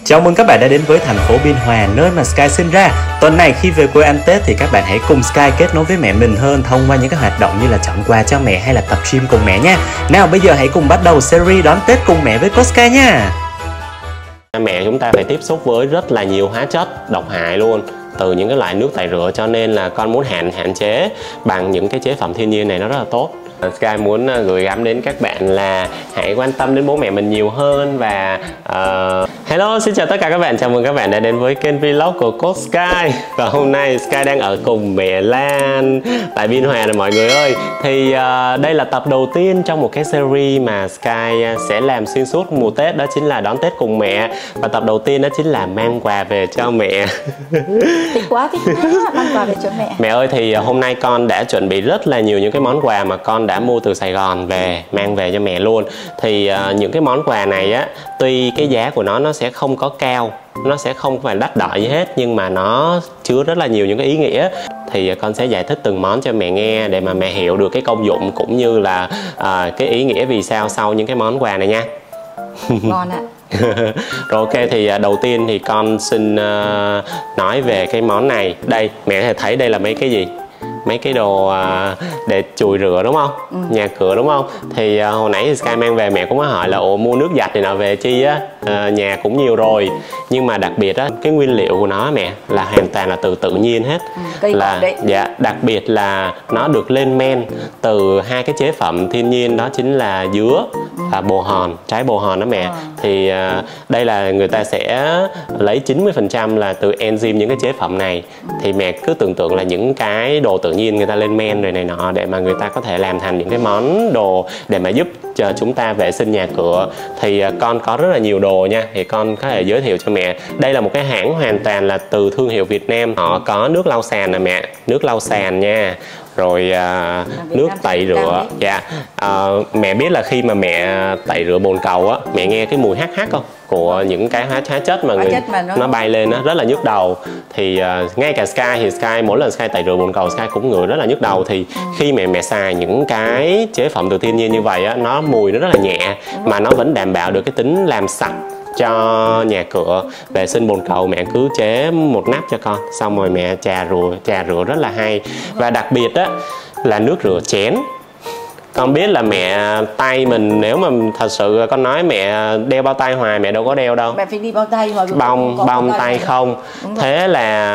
Chào mừng các bạn đã đến với thành phố Biên Hòa, nơi mà Sky sinh ra. Tuần này khi về quê ăn Tết thì các bạn hãy cùng Sky kết nối với mẹ mình hơn thông qua những cái hoạt động như là chọn quà cho mẹ hay là tập gym cùng mẹ nha. Nào bây giờ hãy cùng bắt đầu series đón Tết cùng mẹ với Coach Sky nha. Mẹ chúng ta phải tiếp xúc với rất là nhiều hóa chất độc hại luôn, từ những cái loại nước tẩy rửa, cho nên là con muốn hạn chế bằng những cái chế phẩm thiên nhiên này, nó rất là tốt. Sky muốn gửi gắm đến các bạn là hãy quan tâm đến bố mẹ mình nhiều hơn. Và hello, xin chào tất cả các bạn, chào mừng các bạn đã đến với kênh vlog của Coach Sky. Và hôm nay Sky đang ở cùng mẹ Lan tại Biên Hòa rồi mọi người ơi. Thì đây là tập đầu tiên trong một cái series mà Sky sẽ làm xuyên suốt mùa Tết, đó chính là đón Tết cùng mẹ. Và tập đầu tiên đó chính là mang quà về cho mẹ. Thích quá, mang quà về cho mẹ. Mẹ ơi, thì hôm nay con đã chuẩn bị rất là nhiều những cái món quà mà con đã mua từ Sài Gòn về, mang về cho mẹ luôn. Thì những cái món quà này á, tuy cái giá của nó sẽ không có cao, nó sẽ không phải đắt đỏ gì hết, nhưng mà nó chứa rất là nhiều những cái ý nghĩa. Thì con sẽ giải thích từng món cho mẹ nghe để mà mẹ hiểu được cái công dụng cũng như là cái ý nghĩa vì sao sau những cái món quà này nha. Ngon ạ. Rồi ok, thì đầu tiên thì con xin nói về cái món này. Đây, mẹ thấy đây là mấy cái gì? Mấy cái đồ để chùi rửa đúng không? Nhà cửa đúng không? Thì hồi nãy Sky mang về mẹ cũng có hỏi là ủa mua nước giặt thì nào về chi á, nhà cũng nhiều rồi. Nhưng mà đặc biệt á, cái nguyên liệu của nó mẹ là hoàn toàn là từ tự nhiên hết. Cây là đấy. Dạ, đặc biệt là nó được lên men từ hai cái chế phẩm thiên nhiên, đó chính là dứa và bồ hòn, trái bồ hòn đó mẹ. Thì đây là người ta sẽ lấy 90% là từ enzyme những cái chế phẩm này. Thì mẹ cứ tưởng tượng là những cái đồ tự nhiên người ta lên men rồi này nọ để mà người ta có thể làm thành những cái món đồ để mà giúp cho chúng ta vệ sinh nhà cửa. Thì con có rất là nhiều đồ nha, thì con có thể giới thiệu cho mẹ. Đây là một cái hãng hoàn toàn là từ thương hiệu Việt Nam. Họ có nước lau sàn nè mẹ, nước lau sàn nha, rồi nước tẩy rửa. Dạ, mẹ biết là khi mà mẹ tẩy rửa bồn cầu á, mẹ nghe cái mùi hắc hắc không, của những cái hóa chất mà nó bay lên á, rất là nhức đầu. Thì ngay cả Sky thì Sky mỗi lần Sky tẩy rửa bồn cầu Sky cũng ngửi rất là nhức đầu. Thì khi mẹ xài những cái chế phẩm từ thiên nhiên như vậy á, nó mùi nó rất là nhẹ mà nó vẫn đảm bảo được cái tính làm sạch cho nhà cửa. Vệ sinh bồn cầu mẹ cứ chế một nắp cho con, xong rồi mẹ chà rửa rất là hay. Và đặc biệt á là nước rửa chén. Con biết là mẹ tay mình, nếu mà thật sự con nói mẹ đeo bao tay hoài mẹ đâu có đeo đâu. Mẹ phải đi bao tay mà bông tay không. Thế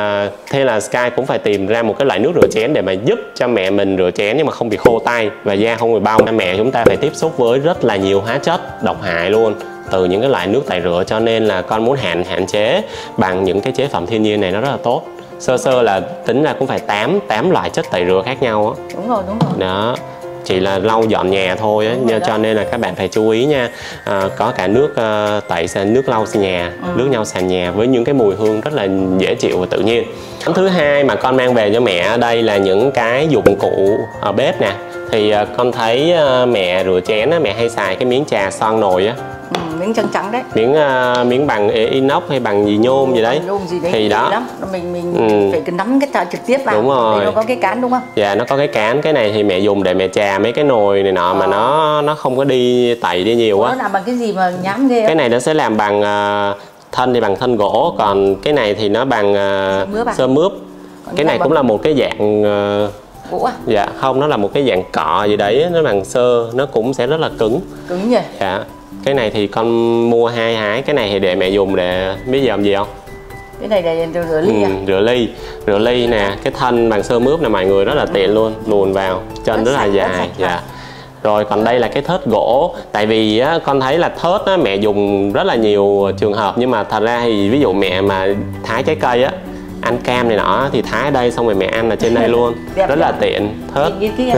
là Sky cũng phải tìm ra một cái loại nước rửa chén để mà giúp cho mẹ mình rửa chén nhưng mà không bị khô tay và da không bị bong. Mẹ chúng ta phải tiếp xúc với rất là nhiều hóa chất độc hại luôn, từ những cái loại nước tẩy rửa, cho nên là con muốn hạn chế bằng những cái chế phẩm thiên nhiên này, nó rất là tốt. Sơ là tính ra cũng phải 8 loại chất tẩy rửa khác nhau á. Đúng rồi. Đó, chỉ là lau dọn nhà thôi á, cho nên là các bạn phải chú ý nha. Có cả nước tẩy sàn, nước lau nhà, nước nhau sàn nhà với những cái mùi hương rất là dễ chịu và tự nhiên. Món thứ hai mà con mang về cho mẹ ở đây là những cái dụng cụ ở bếp nè. Thì con thấy mẹ rửa chén á, mẹ hay xài cái miếng trà son nồi á. Miếng trắng đấy. Miếng bằng inox hay bằng gì nhôm gì đấy. Thì đó mình phải nắm cái trực tiếp vào. Đúng rồi. Nó có cái cán đúng không? Dạ, nó có cái cán. Cái này thì mẹ dùng để mẹ trà mấy cái nồi này nọ mà nó không có đi tẩy đi nhiều á. Nó làm bằng cái gì mà nhám ghê? Cái này nó sẽ làm bằng thân thì bằng thân gỗ, còn cái này thì nó bằng sơ mướp. Cái này cũng là một cái dạng gỗ à? Dạ không, nó là một cái dạng cọ gì đấy, nó bằng sơ, nó cũng sẽ rất là cứng. Cứng nhỉ? Dạ. Cái này thì con mua hai hái. Cái này thì để mẹ dùng để biết giờ làm gì không? Cái này để rửa ly à? Rửa ly nè. Cái thân bằng sơ mướp này mọi người rất là tiện luôn, luồn vào chân rất là dài. Dạ. Rồi còn đây là cái thớt gỗ. Tại vì á, con thấy là thớt á, mẹ dùng rất là nhiều trường hợp, nhưng mà thật ra thì ví dụ mẹ mà thái trái cây á, ăn cam này nọ thì thái ở đây xong rồi mẹ ăn ở trên đây luôn. Rất là tiện. Thớt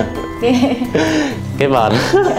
cái vợt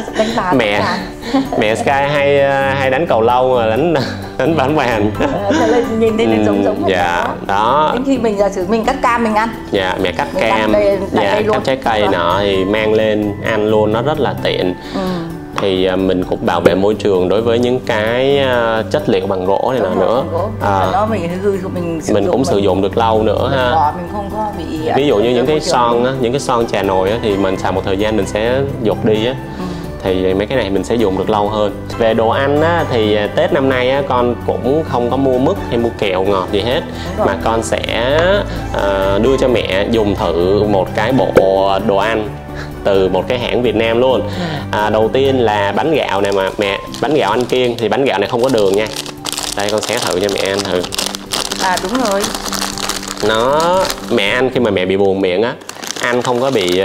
mẹ Sky hay đánh cầu lông mà đánh ván bàn. Nhìn thấy nó giống. Dạ đó. Đến khi mình giả sử mình cắt cam mình ăn. Dạ, mẹ cắt cam, cắt trái cây nọ thì mang lên ăn luôn, nó rất là tiện. Thì mình cũng bảo vệ môi trường đối với những cái chất liệu bằng gỗ này nọ nữa. Mình cũng sử dụng được lâu nữa ha. Mình không có bị ví dụ như những cái son á, những cái son trà nồi á, thì mình xài một thời gian mình sẽ dột đi á. thì mấy cái này mình sẽ dùng được lâu hơn. Về đồ ăn á, thì Tết năm nay á, con cũng không có mua mứt hay mua kẹo ngọt gì hết, mà con sẽ đưa cho mẹ dùng thử một cái bộ đồ ăn từ một cái hãng Việt Nam luôn. Đầu tiên là bánh gạo này mà mẹ, bánh gạo Anh Kiên, thì bánh gạo này không có đường nha. Đây con xé thử cho mẹ ăn thử. Đúng rồi. Nó mẹ ăn khi mà mẹ bị buồn miệng á, ăn không có bị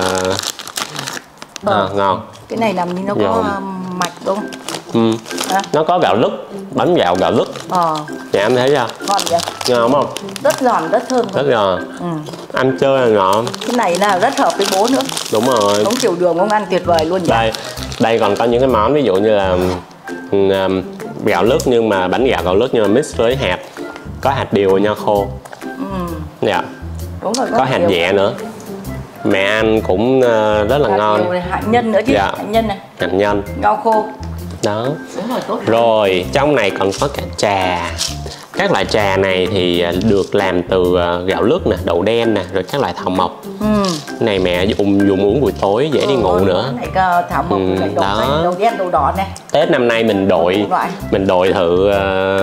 ngon. Cái này làm như nó có mạch đúng không? Nó có gạo lứt, bánh gạo gạo lứt. Mẹ ăn thấy chưa? Ngon vậy? Ngon không? Rất giòn, rất thơm. Rất giòn. Ăn chơi là ngon. Cái này là rất hợp với bố nữa. Đúng rồi. Uống tiểu đường ông ăn tuyệt vời luôn vậy. Đây còn có những cái món ví dụ như là gạo lứt, nhưng mà bánh gạo lứt nhưng mà mix với hạt, có hạt điều và nho khô. Dạ. Đúng rồi, có hạt dẻ nữa. Mẹ ăn cũng rất là ngon. Hạt nhân nữa chứ. Dạ. Hạt nhân này. Hạt nhân. Nho khô. Đó. Đúng rồi, tốt. Rồi trong này còn có cả trà. Các loại trà này thì được làm từ gạo lứt nè, đậu đen nè, rồi các loại thảo mộc. Này mẹ dùng uống buổi tối dễ đi ngủ nữa. Này thảo mộc, đậu đen, đậu đỏ này. Tết năm nay mình đổi thử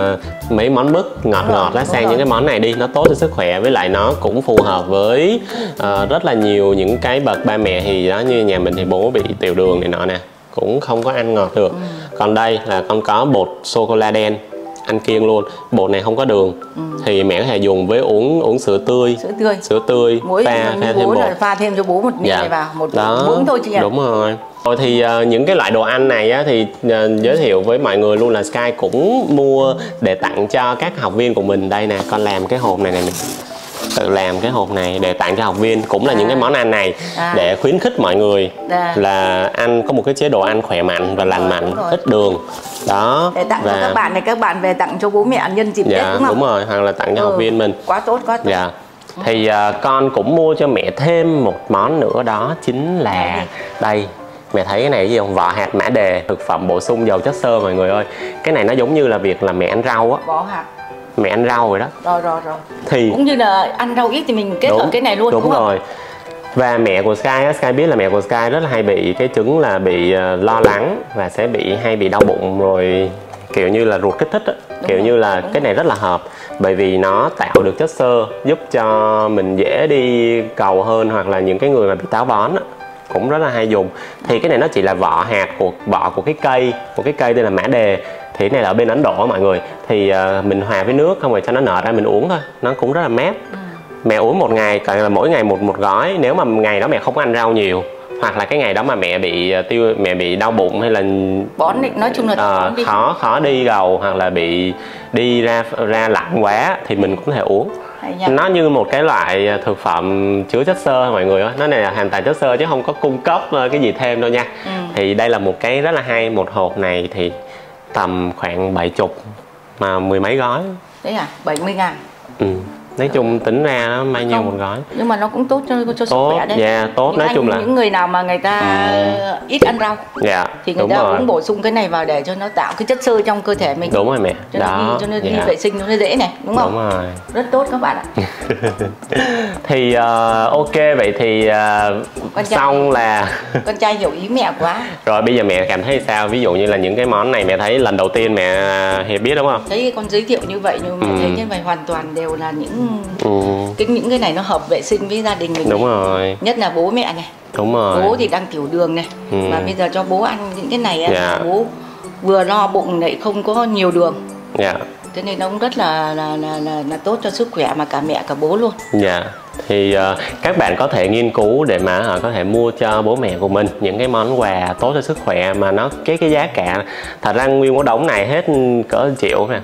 mấy món mứt ngọt đó sang những cái món này đi, nó tốt cho sức khỏe, với lại nó cũng phù hợp với rất là nhiều những cái bậc ba mẹ thì đó, như nhà mình thì bố bị tiểu đường này nọ nè, cũng không có ăn ngọt được. Còn đây là con có bột sô cô la đen Anh Kiên luôn, bột này không có đường. Thì mẹ có thể dùng với uống sữa tươi. Sữa tươi pha thêm bột. Pha thêm cho bố một miếng này vào, một muỗng thôi chị ạ. Đúng rồi. Rồi thì những cái loại đồ ăn này á, thì giới thiệu với mọi người luôn là Sky cũng mua để tặng cho các học viên của mình. Đây nè, con làm cái hộp này nè, mình tự làm cái hộp này để tặng cho học viên, cũng là những cái món ăn này để khuyến khích mọi người là ăn có một cái chế độ ăn khỏe mạnh và lành mạnh, ít đường đó, để tặng cho các bạn này, các bạn về tặng cho bố mẹ nhân dịp Tết đúng không? Đúng rồi, hoặc là tặng cho học viên mình. Quá tốt, quá tốt. Thì con cũng mua cho mẹ thêm một món nữa, đó chính là đây. Mẹ thấy cái này cái gì không? Vỏ hạt mã đề, thực phẩm bổ sung giàu chất xơ mọi người ơi. Cái này nó giống như là việc là mẹ ăn rau á. Vỏ hạt. Mẹ ăn rau rồi đó. Rồi. Thì cũng như là ăn rau ít thì mình kết hợp cái này luôn đúng không? Rồi. Và mẹ của Sky á, Sky biết là mẹ của Sky rất là hay bị cái chứng là bị lo lắng và sẽ hay bị đau bụng, rồi kiểu như là ruột kích thích á. Kiểu như là cái này rất là hợp, bởi vì nó tạo được chất xơ giúp cho mình dễ đi cầu hơn, hoặc là những cái người mà bị táo bón á, cũng rất là hay dùng. Thì cái này nó chỉ là vỏ của cái cây, một cái cây tên là mã đề. Thì cái này là ở bên Ấn Độ mọi người. Thì mình hòa với nước không rồi cho nó nở ra mình uống thôi, nó cũng rất là mát. Mẹ uống một ngày, gọi là mỗi ngày một gói. Nếu mà ngày đó mẹ không ăn rau nhiều, hoặc là cái ngày đó mà mẹ bị đau bụng hay là bón định, nói chung là khó đi gầu, hoặc là bị đi ra lạnh quá thì mình cũng có thể uống. Nó như một cái loại thực phẩm chứa chất xơ mọi người ơi. Nó này là hoàn toàn chất xơ chứ không có cung cấp cái gì thêm đâu nha. Thì đây là một cái rất là hay. Một hộp này thì tầm khoảng 70 mà mười mấy gói. Đấy à, 70.000. Nói chung tính ra nó bao nhiêu một gói. Nhưng mà nó cũng tốt cho sức khỏe đấy. Tốt. Nói chung là những người nào mà người ta ít ăn rau thì người ta cũng bổ sung cái này vào để cho nó tạo cái chất xơ trong cơ thể mình. Đúng rồi mẹ. Cho nó đi vệ sinh nó dễ này, đúng không? Đúng rồi. Rất tốt các bạn ạ. Thì ok, vậy thì xong là con trai hiểu ý mẹ quá. Rồi bây giờ mẹ cảm thấy sao? Ví dụ như là những cái món này mẹ thấy lần đầu tiên mẹ Hiệp biết đúng không? Thấy con giới thiệu như vậy nhưng mà thấy như vậy hoàn toàn đều là những cái này nó hợp vệ sinh với gia đình mình. Đúng rồi. Nhất là bố mẹ này. Đúng rồi. Bố thì đang tiểu đường này, mà bây giờ cho bố ăn những cái này bố vừa no bụng lại không có nhiều đường. Thế nên nó cũng rất là tốt cho sức khỏe mà cả mẹ cả bố luôn. Thì các bạn có thể nghiên cứu để mà có thể mua cho bố mẹ của mình những cái món quà tốt cho sức khỏe mà nó cái giá cả thật ra nguyên một đống này hết cỡ 1 triệu nè.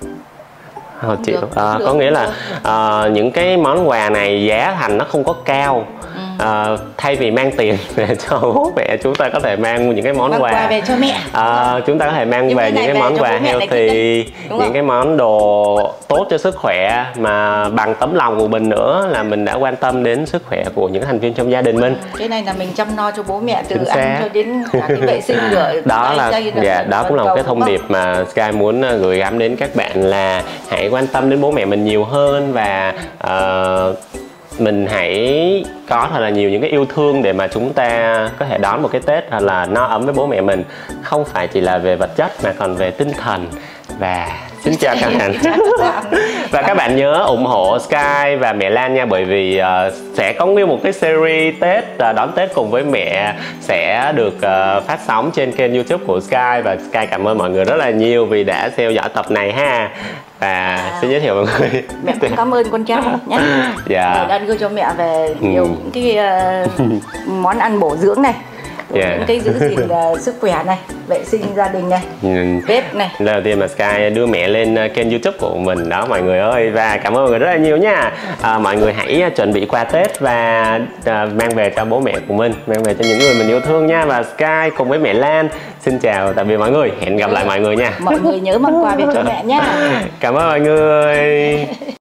Có nghĩa là những cái món quà này giá thành nó không có cao. Thay vì mang tiền về cho bố mẹ, chúng ta có thể mang những cái món quà về cho mẹ. Chúng ta có thể mang về những cái món quà healthy, những cái món đồ tốt cho sức khỏe mà bằng tấm lòng của mình nữa, là mình đã quan tâm đến sức khỏe của những thành viên trong gia đình mình. Cái này là mình chăm lo cho bố mẹ từ ăn cho đến cả cái vệ sinh rửa. Đó cũng là một cái thông điệp mà Sky muốn gửi gắm đến các bạn, là hãy quan tâm đến bố mẹ mình nhiều hơn và mình hãy có thật là nhiều những cái yêu thương để mà chúng ta có thể đón một cái Tết thật là no ấm với bố mẹ mình, không phải chỉ là về vật chất mà còn về tinh thần. Và xin chào các bạn. Và các bạn nhớ ủng hộ Sky và mẹ Lan nha, bởi vì sẽ có nguyên một cái series Tết đón Tết cùng với mẹ sẽ được phát sóng trên kênh YouTube của Sky. Và Sky cảm ơn mọi người rất là nhiều vì đã theo dõi tập này ha. Và xin giới thiệu mọi người. Mẹ cũng cảm ơn con trai nhé. Dạ. Đã đưa cho mẹ về nhiều cái món ăn bổ dưỡng này, những cái giữ gìn sức khỏe này, vệ sinh gia đình này, bếp này. Lần đầu tiên mà Sky đưa mẹ lên kênh YouTube của mình đó mọi người ơi. Và cảm ơn mọi người rất là nhiều nha. Mọi người hãy chuẩn bị qua Tết và mang về cho bố mẹ của mình, mang về cho những người mình yêu thương nha. Và Sky cùng với mẹ Lan xin chào tạm biệt mọi người, hẹn gặp lại mọi người nha. Mọi người nhớ mang quà về cho mẹ nha. Cảm ơn mọi người.